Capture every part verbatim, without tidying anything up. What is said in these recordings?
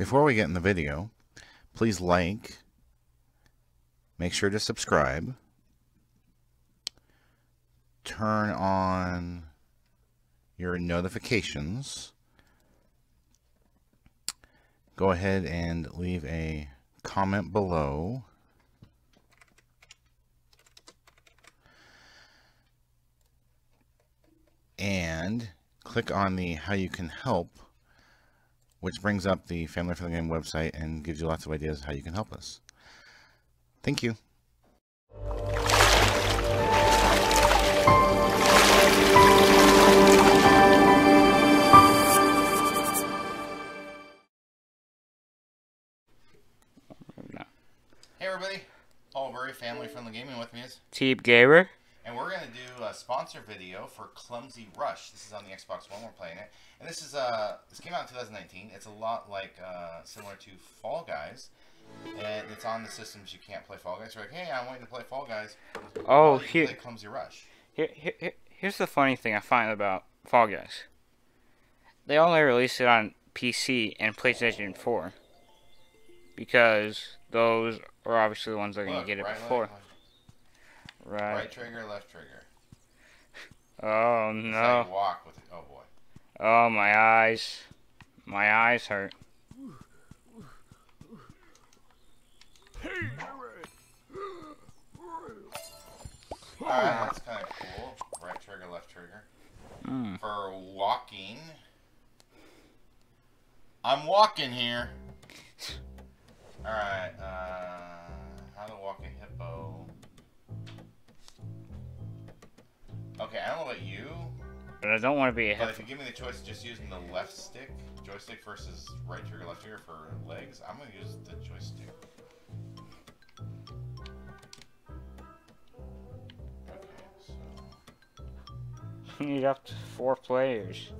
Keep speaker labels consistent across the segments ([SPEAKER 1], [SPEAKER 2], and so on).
[SPEAKER 1] Before we get in the video, please like, make sure to subscribe, turn on your notifications, go ahead and leave a comment below, and click on the how you can help, which brings up the Family Friendly Game website and gives you lots of ideas how you can help us. Thank you. Hey everybody, Paul Burry, Family Friendly Gaming, with me is
[SPEAKER 2] Teep Gamer.
[SPEAKER 1] And we're going to do a sponsor video for Clumsy Rush. This is on the Xbox One, we're playing it. And this is uh this came out in two thousand nineteen. It's a lot like uh, similar to Fall Guys. And it's on the systems you can't play Fall Guys. You're like, hey, I'm waiting to play Fall Guys.
[SPEAKER 2] Oh,
[SPEAKER 1] well,
[SPEAKER 2] here,
[SPEAKER 1] play Clumsy Rush.
[SPEAKER 2] Here, here, here's the funny thing I find about Fall Guys. They only released it on P C and PlayStation four. Because those are obviously the ones that are going to get it
[SPEAKER 1] right
[SPEAKER 2] before.
[SPEAKER 1] Leg, right. Right trigger, left trigger.
[SPEAKER 2] Oh,
[SPEAKER 1] it's
[SPEAKER 2] no.
[SPEAKER 1] Like walk with it. Oh, boy.
[SPEAKER 2] Oh, my eyes. My eyes hurt.
[SPEAKER 1] Alright, that's kind of cool. Right trigger, left trigger.
[SPEAKER 2] Mm.
[SPEAKER 1] For walking. I'm walking here. Alright, uh, how to walk a hippo. Okay, I don't know about you.
[SPEAKER 2] But I don't want to be a hippo.
[SPEAKER 1] But if you give me the choice of just using the left stick, joystick versus right trigger, left trigger for legs, I'm going to use the joystick. Okay, so...
[SPEAKER 2] You need up to four players.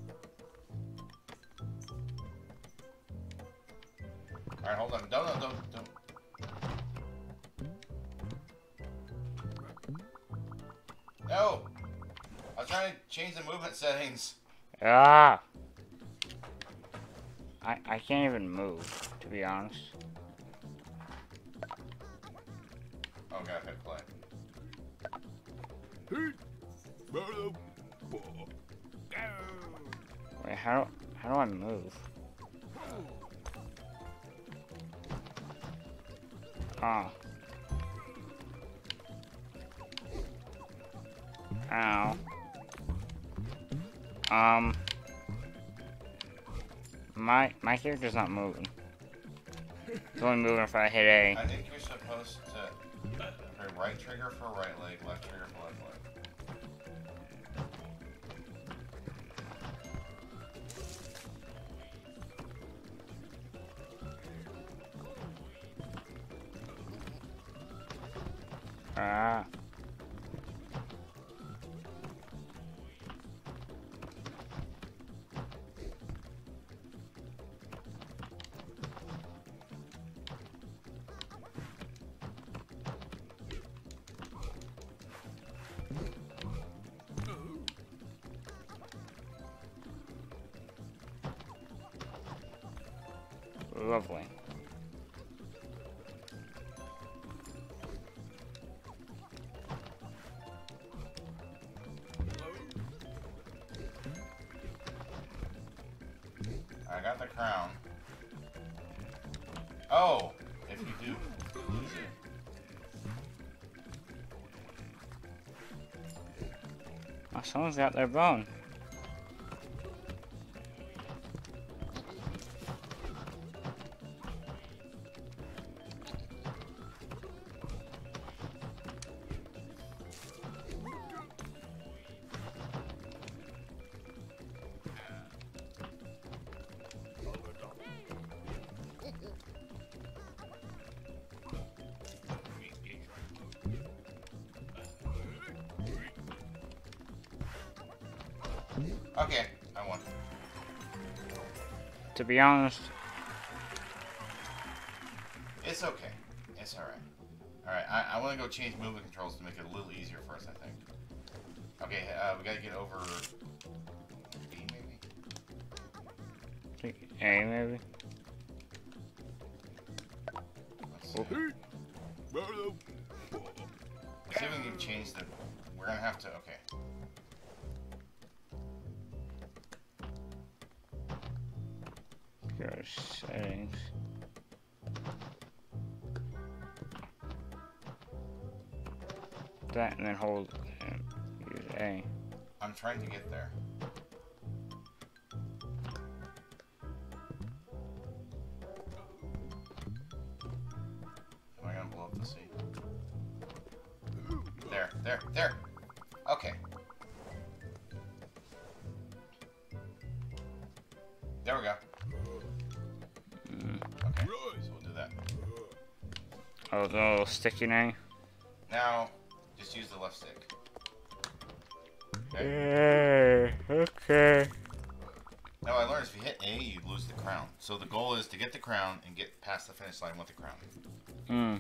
[SPEAKER 1] Alright, hold on. Don't, don't, don't, don't. No! I was trying to change the movement settings.
[SPEAKER 2] Ah! I, I can't even move, to be honest.
[SPEAKER 1] Oh, gotta hit play.
[SPEAKER 2] Wait, how, how do I move? Oh. Ow. Um. My my character's not moving. It's only moving if I hit A.
[SPEAKER 1] I think you're supposed to for right trigger for right leg, left trigger for left leg.
[SPEAKER 2] Ah. Lovely.
[SPEAKER 1] I got the crown. Oh, if you do lose it.
[SPEAKER 2] Oh, someone's got their bone.
[SPEAKER 1] Okay, I won.
[SPEAKER 2] To be honest,
[SPEAKER 1] it's okay. It's alright. Alright, I, I want to go change movement controls to make it a little easier for us, I think. Okay, uh, we gotta get over B, maybe?
[SPEAKER 2] A, maybe?
[SPEAKER 1] See if we can change the. We're gonna have to. Okay.
[SPEAKER 2] Go to settings. That and then hold and use A.
[SPEAKER 1] I'm trying to get there. Am I gonna blow up the sea? There, there, there. Okay. There we go.
[SPEAKER 2] Mm.
[SPEAKER 1] Okay, so we'll do that.
[SPEAKER 2] Oh, the little sticky name.
[SPEAKER 1] Now, just use the left stick. Okay.
[SPEAKER 2] Yeah, okay.
[SPEAKER 1] Now I learned if you hit A, you lose the crown. So the goal is to get the crown and get past the finish line with the crown.
[SPEAKER 2] Hmm.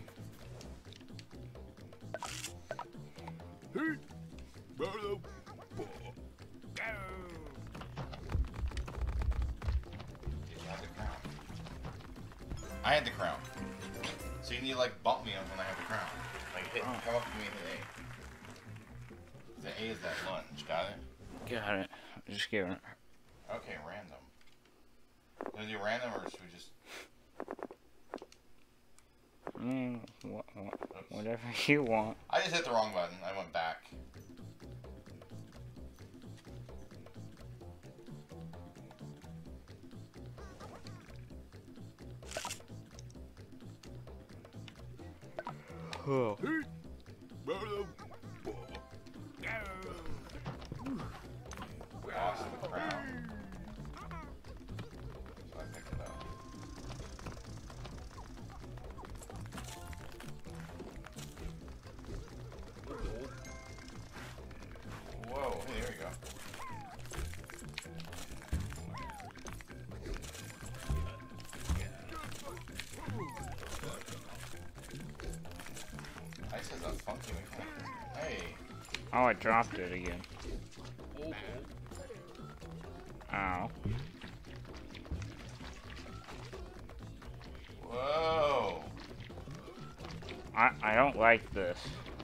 [SPEAKER 1] Did you have the crown? I had the crown. So you need to like bump me up when I have the crown. Like hit,
[SPEAKER 2] Oh.
[SPEAKER 1] come up to me and hit A. The A is that lunge. Got it?
[SPEAKER 2] Got it. Just give it.
[SPEAKER 1] Okay, random. Gonna do random or should we just?
[SPEAKER 2] Mm, what, what, whatever you want.
[SPEAKER 1] I just hit the wrong button. I went back.
[SPEAKER 2] Oh.
[SPEAKER 1] Lost the crown. So I picked it up. Whoa, hey, there you go. Ice has a funky mechanic. Hey.
[SPEAKER 2] Oh, I dropped it again. Ow.
[SPEAKER 1] Whoa.
[SPEAKER 2] I, I don't like this.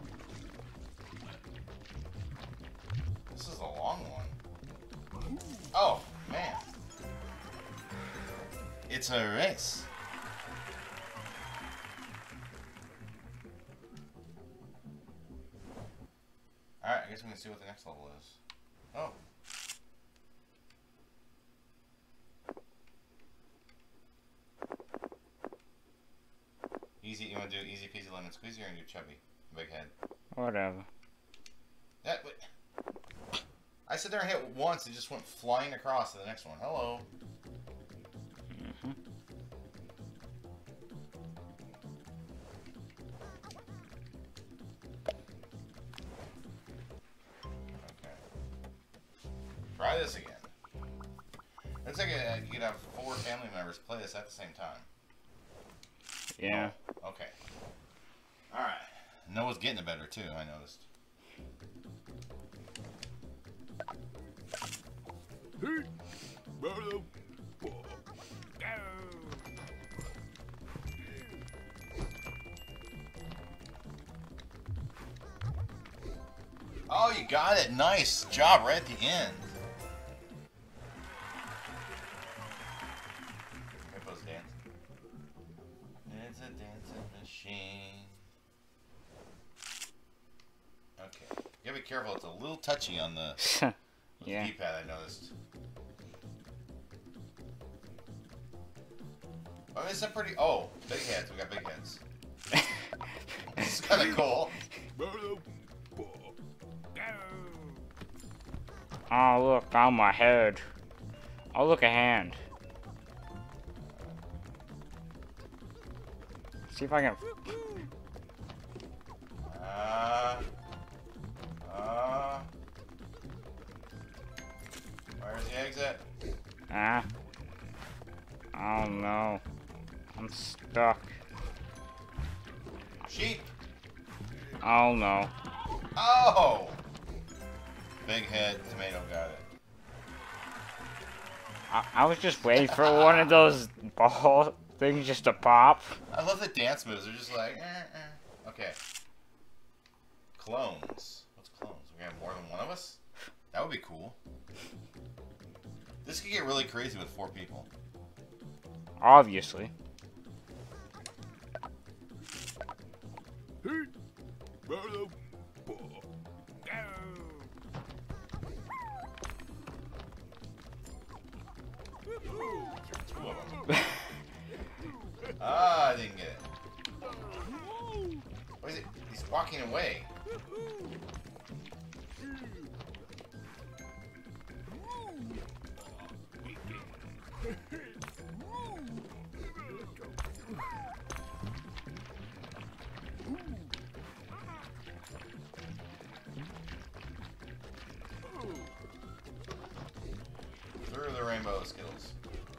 [SPEAKER 1] This is a long one. Oh, man. It's a race. Alright, I guess we can see what the next level is. Oh. Easy, you want to do easy peasy lemon squeezy or you do chubby? Big head.
[SPEAKER 2] Whatever.
[SPEAKER 1] That, wait. I sit there and hit once and just went flying across to the next one. Hello.
[SPEAKER 2] Mm-hmm.
[SPEAKER 1] Okay. Try this again. Looks like uh, you could have four family members play this at the same time.
[SPEAKER 2] Yeah.
[SPEAKER 1] Oh, okay. Alright. Noah's getting it better too, I noticed. Oh, you got it. Nice job right at the end. Hippo's dancing. It's a dancing machine. Okay. You gotta be careful. It's a little touchy on the
[SPEAKER 2] Yeah.
[SPEAKER 1] D-pad, I noticed. Oh, it's a pretty... Oh, big heads. We got big heads. This is kind of cool.
[SPEAKER 2] Oh, look, on my head. Oh, look, a hand. See if I can...
[SPEAKER 1] Uh... Uh... Where's the exit?
[SPEAKER 2] Ah. Oh, no. I'm stuck.
[SPEAKER 1] Sheep!
[SPEAKER 2] Oh, no.
[SPEAKER 1] Oh! Big head, tomato got it.
[SPEAKER 2] I, I was just waiting for one of those ball things just to pop.
[SPEAKER 1] I love the dance moves. They're just like, eh, eh. Okay. Clones. What's clones? We have more than one of us? That would be cool. This could get really crazy with four people.
[SPEAKER 2] Obviously.
[SPEAKER 1] Two of them. Ah, I didn't get it. What is it? He's walking away. Through the rainbow Skittles.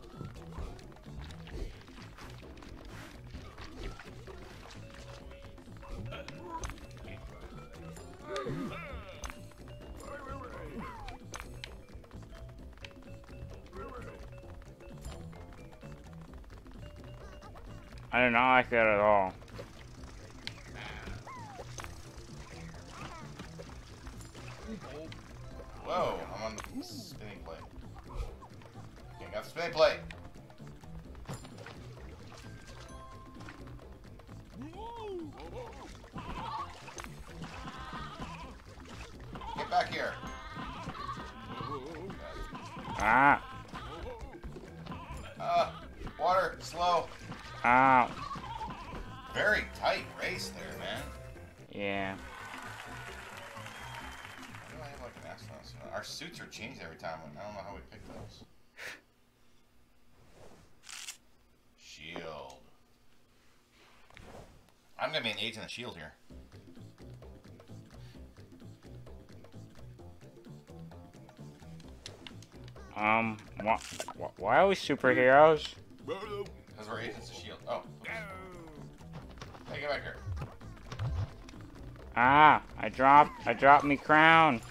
[SPEAKER 2] I do not like that at all.
[SPEAKER 1] Whoa, I'm on the spinning plate. Okay, got the spinning plate. Get back here.
[SPEAKER 2] Ah.
[SPEAKER 1] Uh, water, slow.
[SPEAKER 2] Ow.
[SPEAKER 1] Very tight race there, man.
[SPEAKER 2] Yeah.
[SPEAKER 1] Why do I have like an astronaut suit? Our suits are changed every time. I don't know how we picked those. Shield. I'm gonna be an agent of Shield here.
[SPEAKER 2] Um, wh wh why are we superheroes?
[SPEAKER 1] Because we're agents of Shield. Oh. Oops. Hey, get back here.
[SPEAKER 2] Ah, I dropped, I dropped me crown.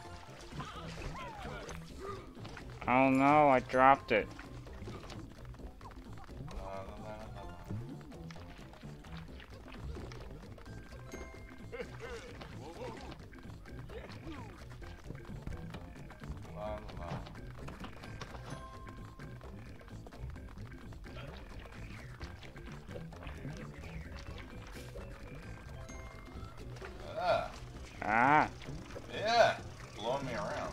[SPEAKER 2] Oh no, I dropped it.
[SPEAKER 1] Ah.
[SPEAKER 2] Ah.
[SPEAKER 1] Yeah. Blowing me around.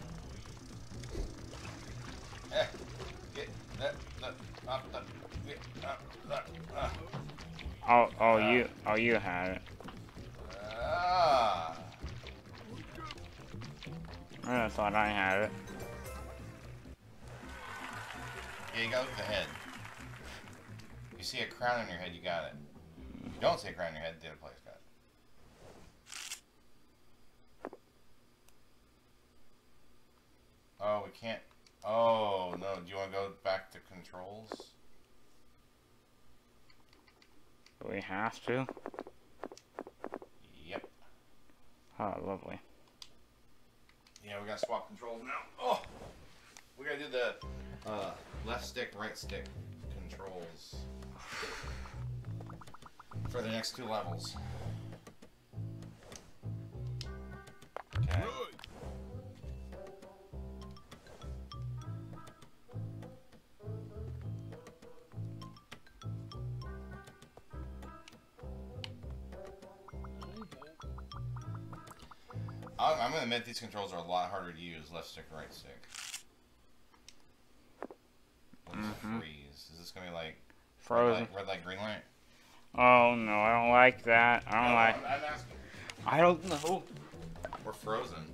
[SPEAKER 1] Eh. Get that. that up, that, get up, that, uh.
[SPEAKER 2] Oh, oh, you, oh, you had it.
[SPEAKER 1] Ah.
[SPEAKER 2] I thought I had it.
[SPEAKER 1] Yeah, you gotta look at the head. You see a crown on your head, you got it. If you don't see a crown on your head, the other player's got it. Oh, we can't. Oh, no. Do you want to go back to controls?
[SPEAKER 2] Do we have to?
[SPEAKER 1] Yep.
[SPEAKER 2] Oh, lovely.
[SPEAKER 1] Yeah, we gotta swap controls now. Oh! We gotta do the uh, left stick, right stick controls for the next two levels. Okay. I'm, I'm gonna admit these controls are a lot harder to use, left stick, right stick. What's
[SPEAKER 2] Mm-hmm.
[SPEAKER 1] freeze? Is this gonna be like
[SPEAKER 2] Frozen.
[SPEAKER 1] red light, red light, green light?
[SPEAKER 2] Oh no, I don't like that. I don't
[SPEAKER 1] No,
[SPEAKER 2] like.
[SPEAKER 1] I'm, I'm asking.
[SPEAKER 2] I don't know.
[SPEAKER 1] We're frozen.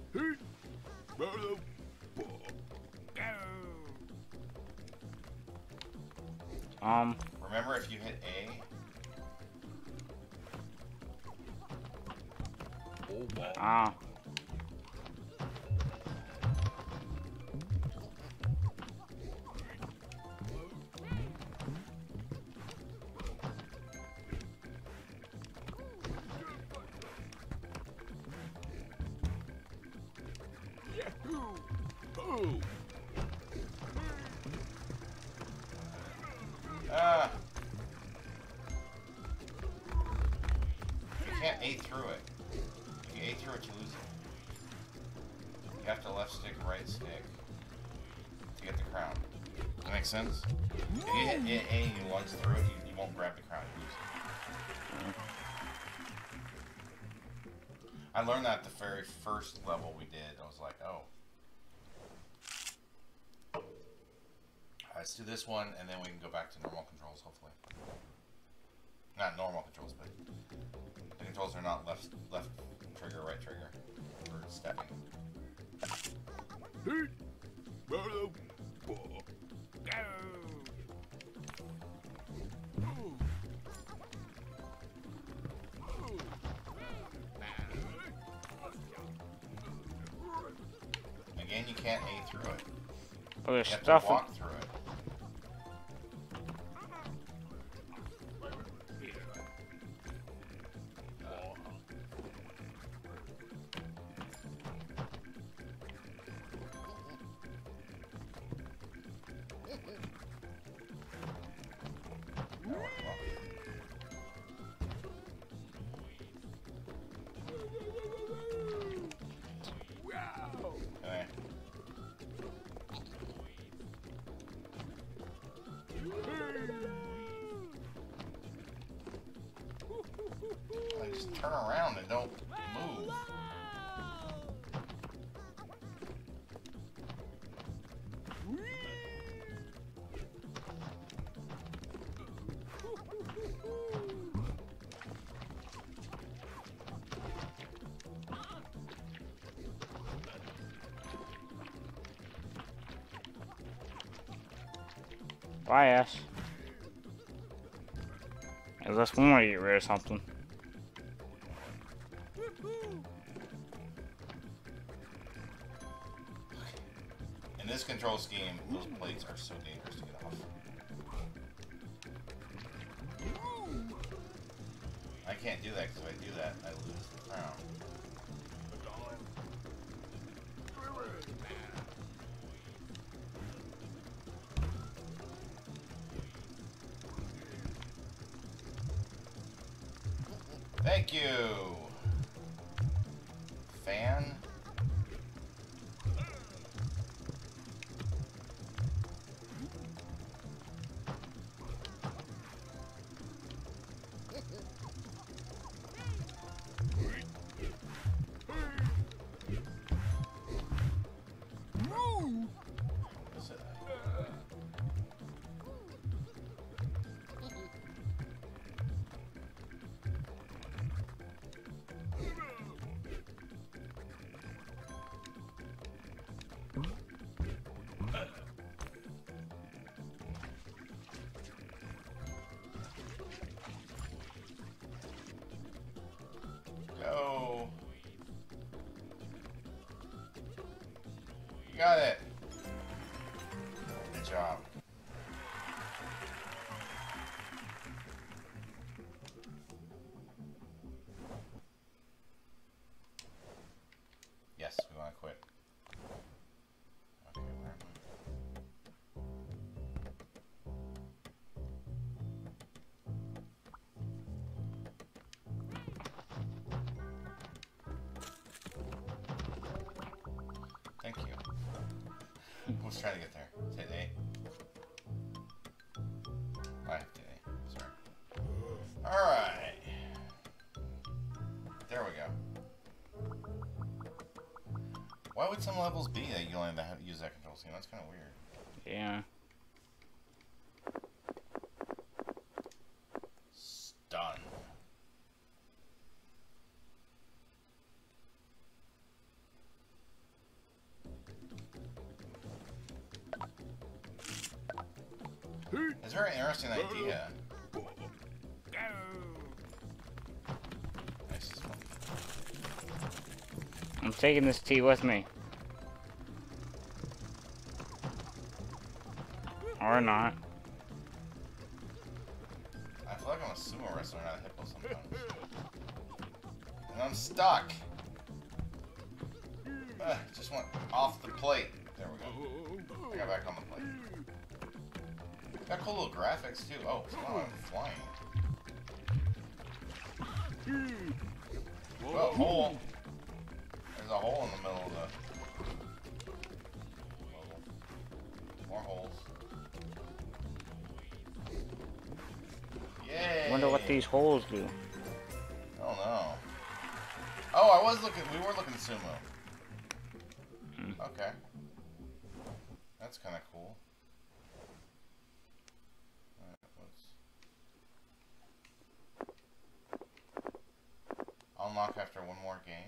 [SPEAKER 2] Um.
[SPEAKER 1] Remember, if you hit A,
[SPEAKER 2] Ah.
[SPEAKER 1] ah, can't A through it. If you A through it, you lose it. You have to left stick, right stick to get the crown. That makes sense? If you hit A and you lunge through it, you, you won't grab the crown, you lose it. I learned that the very first level we did. I was like, oh. Alright, let's do this one, and then we can go back to normal controls, hopefully. Not normal controls, but the controls are not left left trigger, right trigger for stepping. Again, you can't A through it.
[SPEAKER 2] Oh, there's
[SPEAKER 1] you have
[SPEAKER 2] stuff.
[SPEAKER 1] to walk through it. Like, just turn around and don't move.
[SPEAKER 2] Bye, Ash. Unless we want to get rid of something.
[SPEAKER 1] In this control scheme, those plates are so dangerous to get off. I can't do that because if I do that, I lose the crown. Thank you, fan. Go. You got it. Good job. Yes, we want to quit. Okay, where am I? Thank you. I was trying to get there. Hit A. I have to A. Sorry. Alright. There we go. Why would some levels be that you only have to use that control scheme? That's kind of weird.
[SPEAKER 2] Yeah.
[SPEAKER 1] Stun. It's a very interesting idea. Nice.
[SPEAKER 2] I'm taking this tea with me. Or not.
[SPEAKER 1] I feel like I'm a sumo wrestler, not a hippo sometimes. And I'm stuck. Uh, just went off the plate. There we go. I got back on the plate. Got cool little graphics too. Oh, somehow I'm flying. Oh, hole. There's a hole in the middle of the level. More holes. Yay!
[SPEAKER 2] Wonder what these holes do.
[SPEAKER 1] I don't know. Oh, I was looking. We were looking sumo.
[SPEAKER 2] Hmm.
[SPEAKER 1] Okay. That's kind of cool. Alright, let's unlock after one more game.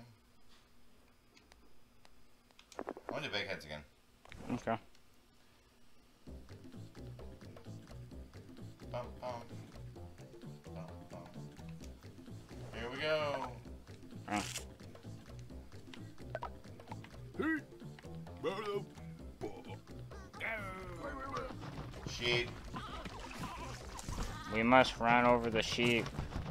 [SPEAKER 1] I want to do big heads again.
[SPEAKER 2] Okay.
[SPEAKER 1] Bum, bum. Bum, bum. Here we go.
[SPEAKER 2] Oh.
[SPEAKER 1] Sheep.
[SPEAKER 2] We must run over the sheep.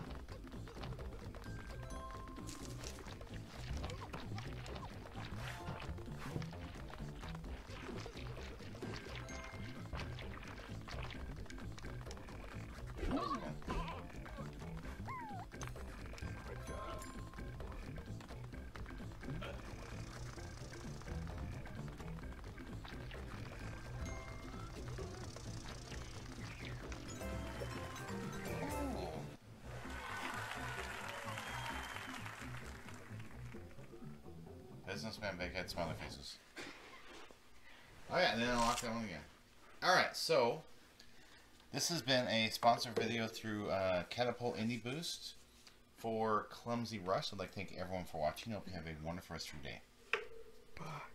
[SPEAKER 1] Businessman, big head, smiley faces. Oh yeah, and then unlock that one again. Alright, so this has been a sponsored video through uh, Catapult Indie Boost for Clumsy Rush. I'd like to thank everyone for watching. I hope you have a wonderful rest of your day. Bye.